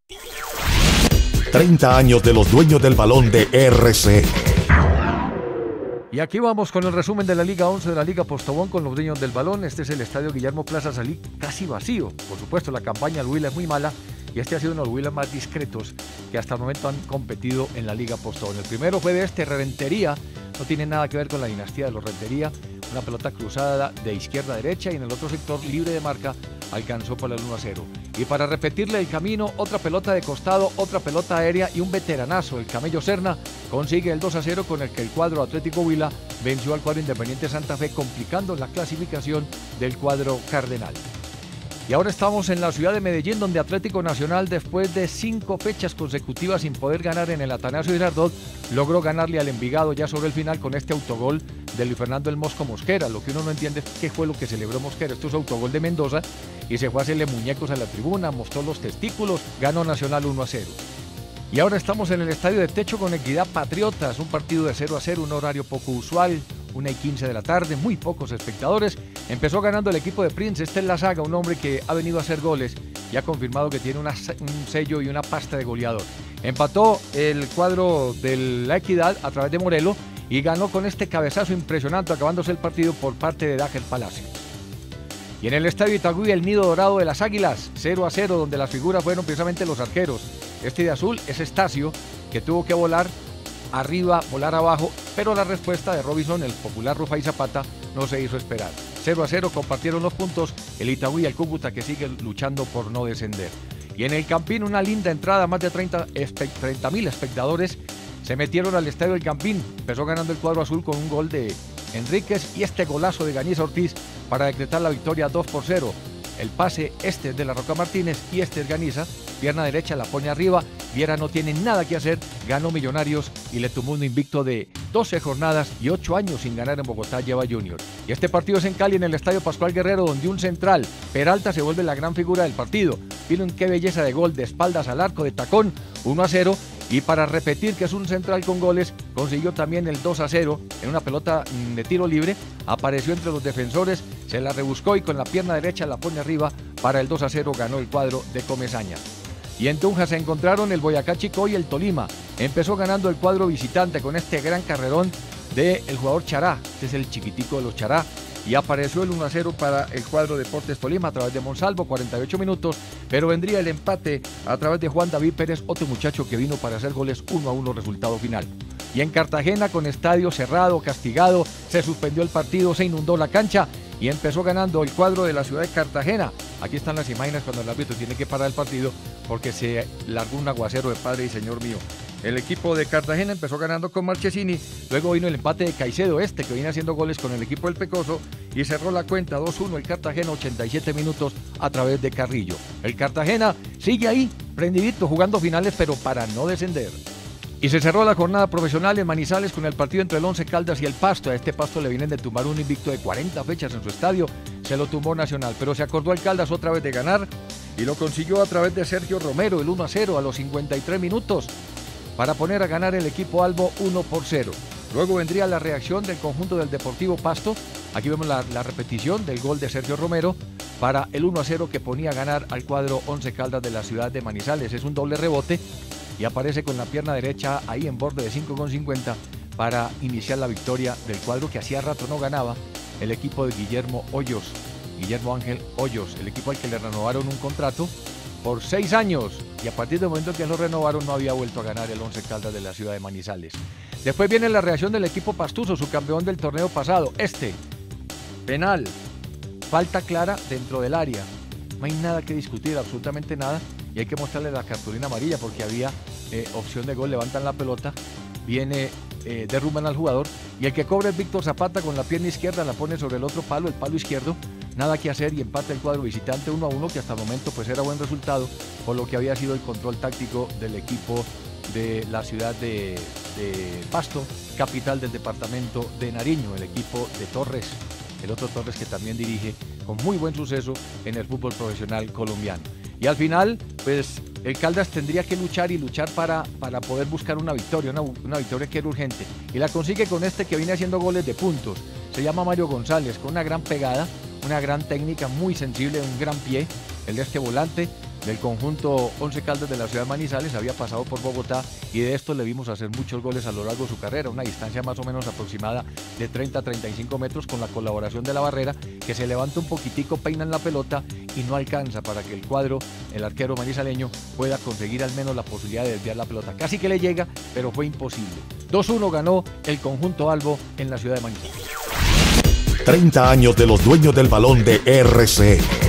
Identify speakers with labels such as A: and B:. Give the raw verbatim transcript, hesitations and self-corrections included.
A: treinta años de los dueños del balón de R C.
B: Y aquí vamos con el resumen de la Liga once de la Liga Postobón con los dueños del balón. Este es el estadio Guillermo Plaza Salí, casi vacío. Por supuesto, la campaña del Huila es muy mala y este ha sido uno de los Huilas más discretos que hasta el momento han competido en la Liga Postobón. El primero fue de este, Rentería. No tiene nada que ver con la dinastía de los Rentería. Una pelota cruzada de izquierda a derecha y en el otro sector, libre de marca, alcanzó para el uno a cero. Y para repetirle el camino, otra pelota de costado, otra pelota aérea y un veteranazo, el Camello Serna, consigue el dos a cero con el que el cuadro Atlético Huila venció al cuadro Independiente Santa Fe, complicando la clasificación del cuadro cardenal. Y ahora estamos en la ciudad de Medellín, donde Atlético Nacional, después de cinco fechas consecutivas sin poder ganar en el Atanasio Girardot, logró ganarle al Envigado ya sobre el final con este autogol de Luis Fernando El Mosco Mosquera. Lo que uno no entiende es qué fue lo que celebró Mosquera. Esto es autogol de Mendoza y se fue a hacerle muñecos a la tribuna, mostró los testículos, ganó Nacional uno a cero. Y ahora estamos en el estadio de Techo con Equidad Patriotas, un partido de cero a cero, un horario poco usual, una y quince de la tarde, muy pocos espectadores. Empezó ganando el equipo de Prince. Este es La Saga, un hombre que ha venido a hacer goles y ha confirmado que tiene una, un sello y una pasta de goleador. Empató el cuadro de la Equidad a través de Morelo y ganó con este cabezazo impresionante, acabándose el partido por parte de Dájer Palacio. Y en el estadio Itagüí, el nido dorado de las Águilas, cero a cero, donde las figuras fueron precisamente los arqueros. Este de azul es Estacio, que tuvo que volar arriba, volar abajo, pero la respuesta de Robinson, el popular Rufai Zapata, no se hizo esperar. cero a cero compartieron los puntos el Itagüí y el Cúcuta, que siguen luchando por no descender. Y en el Campín, una linda entrada, más de treinta mil espectadores se metieron al estadio del Campín. Empezó ganando el cuadro azul con un gol de Enríquez y este golazo de Gañiza Ortiz para decretar la victoria dos por cero. El pase este es de la Roca Martínez y este es Gañiza, pierna derecha la pone arriba. Viera no tiene nada que hacer, ganó Millonarios y le tumbó un invicto de doce jornadas y ocho años sin ganar en Bogotá lleva Junior. Y este partido es en Cali, en el estadio Pascual Guerrero, donde un central, Peralta, se vuelve la gran figura del partido. Miren qué belleza de gol, de espaldas al arco, de tacón, uno a cero. Y para repetir que es un central con goles, consiguió también el dos a cero en una pelota de tiro libre. Apareció entre los defensores, se la rebuscó y con la pierna derecha la pone arriba. Para el dos a cero ganó el cuadro de Comesaña. Y en Tunja se encontraron el Boyacá Chico y el Tolima. Empezó ganando el cuadro visitante con este gran carrerón del jugador Chará. Este es el chiquitico de los Chará. Y apareció el uno a cero para el cuadro Deportes Tolima a través de Monsalvo, cuarenta y ocho minutos. Pero vendría el empate a través de Juan David Pérez, otro muchacho que vino para hacer goles uno a uno, resultado final. Y en Cartagena, con estadio cerrado, castigado, se suspendió el partido, se inundó la cancha y empezó ganando el cuadro de la ciudad de Cartagena. Aquí están las imágenes cuando el árbitro tiene que parar el partido porque se largó un aguacero de Padre y Señor mío. El equipo de Cartagena empezó ganando con Marchesini, luego vino el empate de Caicedo, este que viene haciendo goles con el equipo del Pecoso, y cerró la cuenta dos uno el Cartagena, ochenta y siete minutos a través de Carrillo. El Cartagena sigue ahí, prendidito, jugando finales, pero para no descender. Y se cerró la jornada profesional en Manizales con el partido entre el Once Caldas y el Pasto. A este Pasto le vienen de tumbar un invicto de cuarenta fechas en su estadio, se lo tumbó Nacional, pero se acordó el Caldas otra vez de ganar y lo consiguió a través de Sergio Romero, el uno a cero a los cincuenta y tres minutos, para poner a ganar el equipo albo uno por cero. Luego vendría la reacción del conjunto del Deportivo Pasto. Aquí vemos la, la repetición del gol de Sergio Romero para el uno a cero que ponía a ganar al cuadro Once Caldas de la ciudad de Manizales. Es un doble rebote y aparece con la pierna derecha ahí en borde de cinco con cincuenta para iniciar la victoria del cuadro que hacía rato no ganaba, el equipo de Guillermo Hoyos, Guillermo Ángel Hoyos, el equipo al que le renovaron un contrato por seis años y a partir del momento que lo renovaron no había vuelto a ganar el Once Caldas de la ciudad de Manizales. Después viene la reacción del equipo pastuso, su campeón del torneo pasado. Este, penal, falta clara dentro del área. No hay nada que discutir, absolutamente nada. Y hay que mostrarle la cartulina amarilla porque había eh, opción de gol. Levantan la pelota, viene, eh, derrumban al jugador. Y el que cobra es Víctor Zapata con la pierna izquierda, la pone sobre el otro palo, el palo izquierdo. Nada que hacer y empata el cuadro visitante uno a uno, que hasta el momento pues era buen resultado por lo que había sido el control táctico del equipo de la ciudad de, de Pasto, capital del departamento de Nariño, el equipo de Torres, el otro Torres que también dirige con muy buen suceso en el fútbol profesional colombiano. Y al final, pues el Caldas tendría que luchar y luchar para, para poder buscar una victoria, una, una victoria que era urgente. Y la consigue con este que viene haciendo goles de puntos. Se llama Mario González, con una gran pegada, una gran técnica, muy sensible, un gran pie, el de este volante. del conjunto Once Caldas de la ciudad de Manizales, había pasado por Bogotá y de esto le vimos hacer muchos goles a lo largo de su carrera, una distancia más o menos aproximada de treinta a treinta y cinco metros con la colaboración de la barrera, que se levanta un poquitico, peinan la pelota y no alcanza para que el cuadro, el arquero manizaleño, pueda conseguir al menos la posibilidad de desviar la pelota. Casi que le llega, pero fue imposible. dos uno ganó el conjunto Albo en la ciudad de Manizales.
A: treinta años de los dueños del balón de R C.